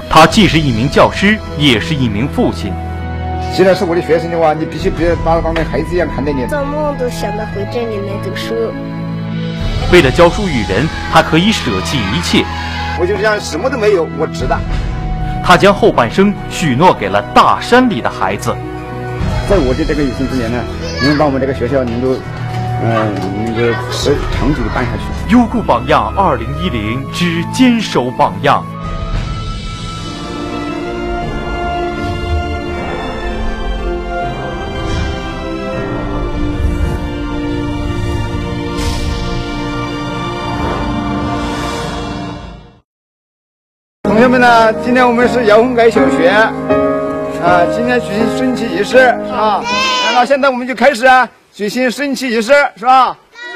他既是一名教师，也是一名父亲。 既然是我的学生的话，你必须把他当成孩子一样看待你。 做梦都想到回这里来读书。 为了教书育人，他可以舍弃一切。 我就这样什么都没有，我值得。 他将后半生许诺给了大山里的孩子。 在我的这个有生之年呢，能把我们这个学校能够长久的办下去。 优酷榜样2010之坚守榜样。 同学们呢，今天我们是姚峰改小学今天举行升旗仪式是吧？那现在我们就开始举行升旗仪式是吧？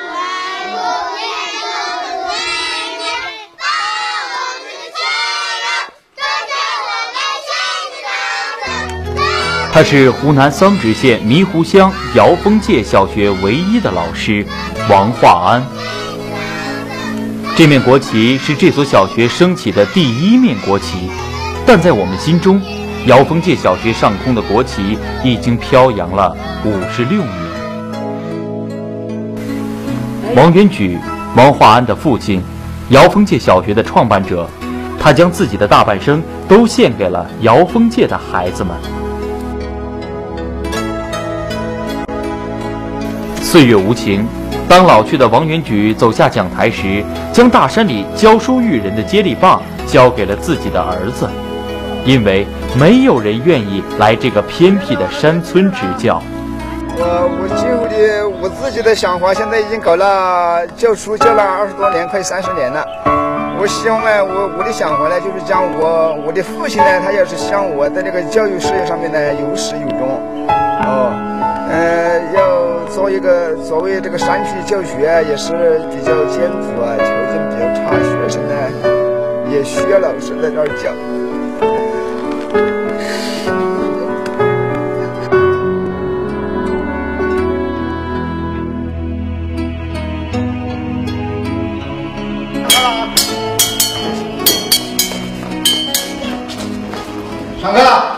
他是湖南桑植县迷湖乡姚峰界小学唯一的老师王化安。这面国旗是这所小学升起的第一面国旗，但在我们心中，姚峰界小学上空的国旗已经飘扬了56年。王元举，王化安的父亲，姚峰界小学的创办者，他将自己的大半生都献给了姚峰界的孩子们。岁月无情，当老去的王元举走下讲台时，将大山里教书育人的接力棒交给了自己的儿子，因为没有人愿意来这个偏僻的山村执教。 我今后的我自己的想法，现在已经搞了教书教了20多年，快30年了。我希望我的想法呢，就是将我的父亲呢，他也是像我在这个教育事业上面呢有始有终。要作为这个山区教学也是比较艰苦条件比较差，学生呢也需要老师在这儿教。上课了。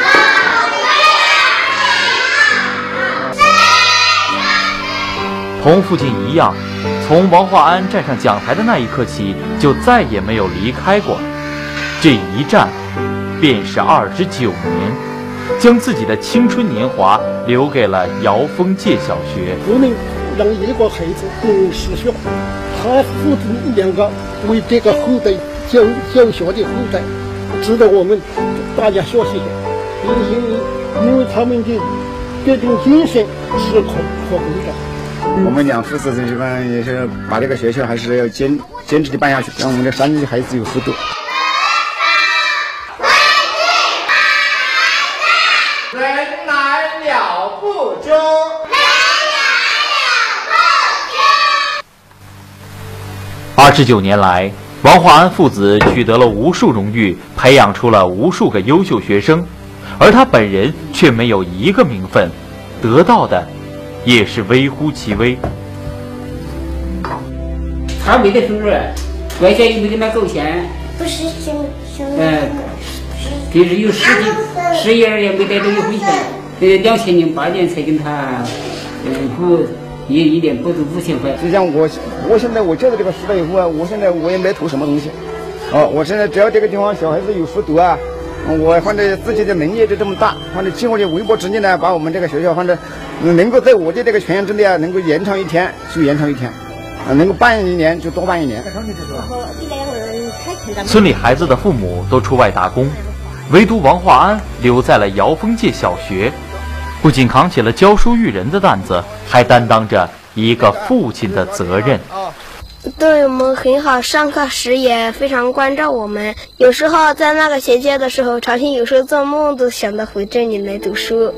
同父亲一样，从王化安站上讲台的那一刻起，就再也没有离开过。这一站，便是29年，将自己的青春年华留给了姚峰界小学。 不能让一个孩子不失学，他父子两个为这个后代教学的后代，值得我们大家学习。因为他们的这种精神是可贵的。 我们两父子这边也是把这个学校还是要坚持的办下去，让我们的山里的孩子有福度。 人来了不中，人来了不中。29年来，王化安父子取得了无数荣誉，培养出了无数个优秀学生，而他本人却没有一个名分，得到的也是微乎其微。 他没得收入，外界又没给他够钱， 不是平时有11也没得这一分钱，2008年才跟他补一年补助5000块。 就像我现在我教的这个时代以后我现在我也没图什么东西，我现在只要这个地方小孩子有书读我反正自己的能力就这么大，反正尽我的微薄之力呢，把我们这个学校反正能够在我的这个权限之内能够延长一天就延长一天，能够办1年就多办1年。 村里孩子的父母都出外打工，唯独王化安留在了姚峰界小学，不仅扛起了教书育人的担子，还担当着一个父亲的责任。 对我们很好，上课时也非常关照我们。有时候在那个衔接的时候，朝天有时候做梦都想到回这里来读书。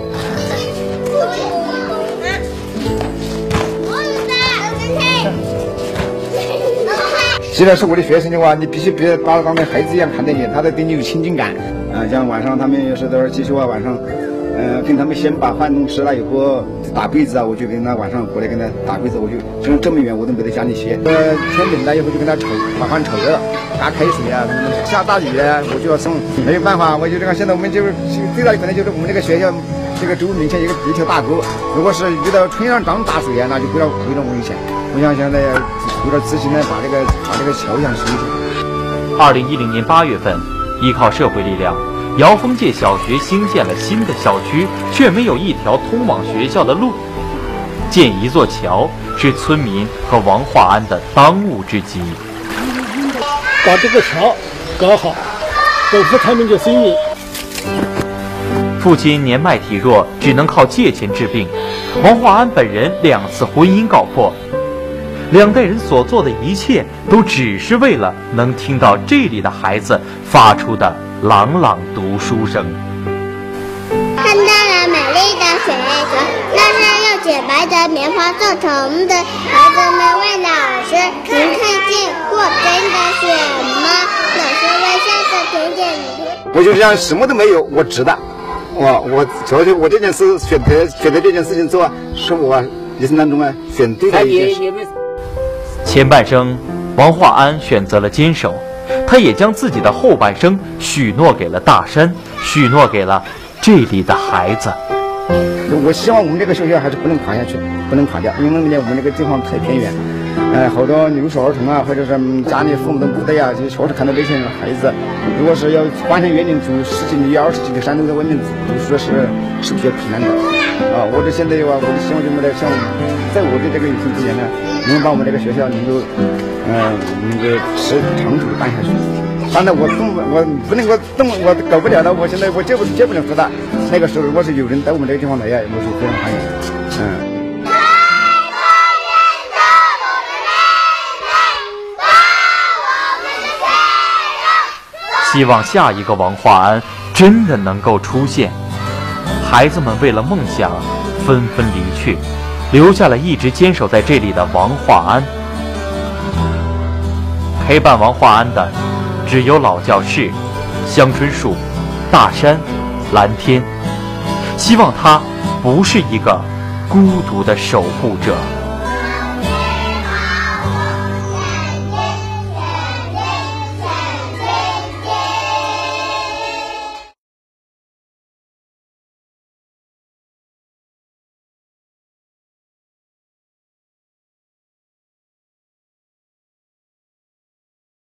既然是我的学生的话，你必须把他当成孩子一样看待你，他才对你有亲近感。像晚上他们有时在这儿继续晚上，跟他们先把饭弄吃了以后打被子我就跟他晚上过来跟他打被子，我就这么远我都没在家里歇。天冷了以后就跟他炒，把饭炒热了， 打开水啊，下大雨啊，我就要送，没有办法，我就这个现在我们就是最大的可能就是我们这个学校这个周面前一条大沟，如果是遇到春上涨大水啊，那就非常危险。我想现在有点自信的把这个桥想修一修。 2010年8月份，依靠社会力量，姚峰界小学兴建了新的校区，却没有一条通往学校的路。建一座桥是村民和王化安的当务之急。 把这个桥搞好，保护他们的生命。 父亲年迈体弱，只能靠借钱治病。王化安本人2次婚姻告破，2代人所做的一切都只是为了能听到这里的孩子发出的朗朗读书声。 看到了美丽的雪球，那是用洁白的棉花做成的。孩子们问老师：“您看见过真的雪吗？”老师微笑着点点头。 我就这样，什么都没有，我值得。我瞧瞧，我这件事选择这件事情做，是我一生当中选对的一件事。 前半生，王化安选择了坚守，他也将自己的后半生许诺给了大山，许诺给了这里的孩子。 我希望我们这个学校还是不能垮下去，不能垮掉，因为我们这个地方太偏远，好多留守儿童啊，或者是家里父母都不在呀，就确实看到这些孩子，如果是要搬上园林住10几里、20几里山都在外面读书是比较困难的啊。我这现在的话，我就希望就像在我的这个有生之年呢，能把我们这个学校能够长久的办下去。当然我不能够动，我搞不了了。我现在我接不了多大。那个时候如果是有人到我们这个地方来呀，我是非常欢迎。 希望下一个王化安真的能够出现。孩子们为了梦想纷纷离去，留下了一直坚守在这里的王化安。陪伴王化安的只有老教室、香椿树、大山、蓝天。希望他不是一个孤独的守护者。